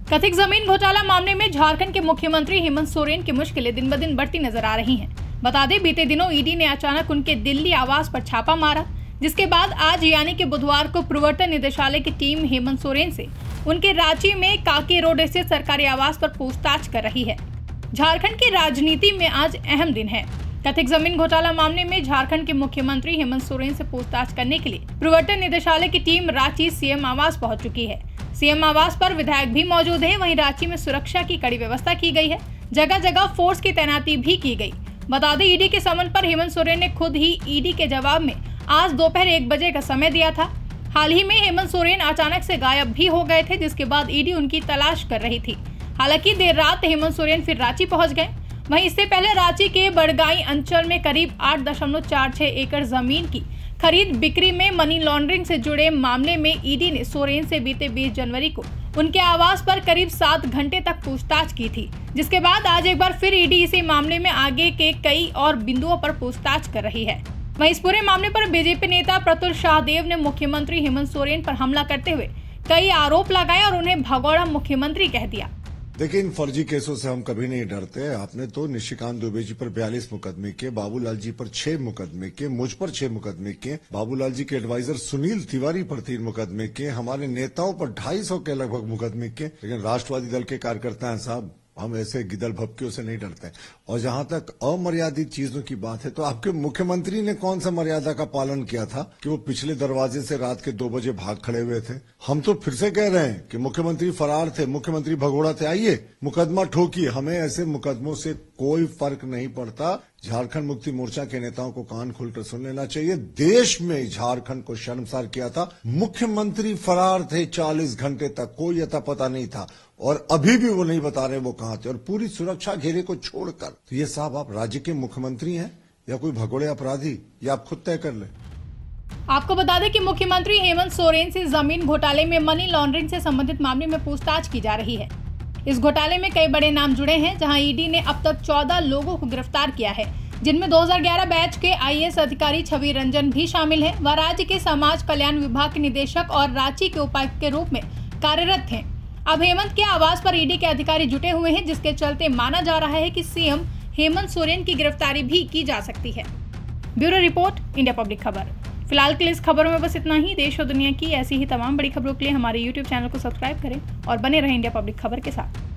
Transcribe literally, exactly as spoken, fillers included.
कथित जमीन घोटाला मामले में झारखंड के मुख्यमंत्री हेमंत सोरेन की मुश्किलें दिन ब दिन बढ़ती नजर आ रही हैं। बता दें, बीते दिनों ईडी ने अचानक उनके दिल्ली आवास पर छापा मारा, जिसके बाद आज यानी कि बुधवार को प्रवर्तन निदेशालय की टीम हेमंत सोरेन से उनके रांची में काके रोड स्थित सरकारी आवास पर पूछताछ कर रही है। झारखंड की राजनीति में आज अहम दिन है। कथित जमीन घोटाला मामले में झारखंड के मुख्यमंत्री हेमंत सोरेन से पूछताछ करने के लिए प्रवर्तन निदेशालय की टीम रांची सीएम आवास पहुंच चुकी है। सीएम आवास पर विधायक भी मौजूद है। वहीं रांची में सुरक्षा की कड़ी व्यवस्था की गई है। जगह जगह फोर्स की तैनाती भी की गई। बता दें, ईडी के समन पर हेमंत सोरेन ने खुद ही ईडी के जवाब में आज दोपहर एक बजे का समय दिया था। हाल ही में हेमंत सोरेन अचानक से गायब भी हो गए थे, जिसके बाद ईडी उनकी तलाश कर रही थी। हालांकि देर रात हेमंत सोरेन फिर रांची पहुंच गए। वहीं इससे पहले रांची के बड़गाई अंचल में करीब आठ दशमलव चार छह एकड़ जमीन की खरीद बिक्री में मनी लॉन्ड्रिंग से जुड़े मामले में ईडी ने सोरेन से बीते बीस जनवरी को उनके आवास पर करीब सात घंटे तक पूछताछ की थी, जिसके बाद आज एक बार फिर ईडी इसी मामले में आगे के कई और बिंदुओं पर पूछताछ कर रही है। वहीं इस पूरे मामले पर बीजेपी नेता प्रतुल शाहदेव ने मुख्यमंत्री हेमंत सोरेन पर हमला करते हुए कई आरोप लगाए और उन्हें भगोड़ा मुख्यमंत्री कह दिया। देखिए, इन फर्जी केसों से हम कभी नहीं डरते। आपने तो निशिकांत दुबे जी पर बयालीस मुकदमे के, बाबूलाल जी पर छह मुकदमे के, मुझ पर छह मुकदमे के, बाबूलाल जी के एडवाइजर सुनील तिवारी पर तीन मुकदमे के, हमारे नेताओं पर ढाई सौ के लगभग मुकदमे के। लेकिन राष्ट्रवादी दल के कार्यकर्ता हैं साहब, हम ऐसे गिदल भपकियों से नहीं डरते। और जहां तक अमर्यादित चीजों की बात है, तो आपके मुख्यमंत्री ने कौन सा मर्यादा का पालन किया था कि वो पिछले दरवाजे से रात के दो बजे भाग खड़े हुए थे? हम तो फिर से कह रहे हैं कि मुख्यमंत्री फरार थे, मुख्यमंत्री भगोड़ा थे। आइए मुकदमा ठोकिए, हमें ऐसे मुकदमों से कोई फर्क नहीं पड़ता। झारखंड मुक्ति मोर्चा के नेताओं को कान खोलकर सुन लेना चाहिए। देश में झारखंड को शर्मसार किया था। मुख्यमंत्री फरार थे, चालीस घंटे तक कोई अता पता नहीं था, और अभी भी वो नहीं बता रहे वो कहां थे। और पूरी सुरक्षा घेरे को छोड़कर, तो ये साहब आप राज्य के मुख्यमंत्री हैं या कोई भगोड़े अपराधी, या आप खुद तय कर ले। आपको बता दें कि मुख्यमंत्री हेमंत सोरेन से जमीन घोटाले में मनी लॉन्ड्रिंग से संबंधित मामले में पूछताछ की जा रही है। इस घोटाले में कई बड़े नाम जुड़े हैं, जहां ईडी ने अब तक चौदह लोगों को गिरफ्तार किया है, जिनमें दो हज़ार ग्यारह बैच के आईएएस अधिकारी छवि रंजन भी शामिल है। वह राज्य के समाज कल्याण विभाग के निदेशक और रांची के उपायुक्त के रूप में कार्यरत थे। अब हेमंत के आवास पर ईडी के अधिकारी जुटे हुए हैं, जिसके चलते माना जा रहा है कि सीएम हेमंत सोरेन की गिरफ्तारी भी की जा सकती है। ब्यूरो रिपोर्ट, इंडिया पब्लिक खबर। फिलहाल के लिए इस खबरों में बस इतना ही। देश और दुनिया की ऐसी ही तमाम बड़ी खबरों के लिए हमारे यूट्यूब चैनल को सब्सक्राइब करें और बने रहें इंडिया पब्लिक खबर के साथ।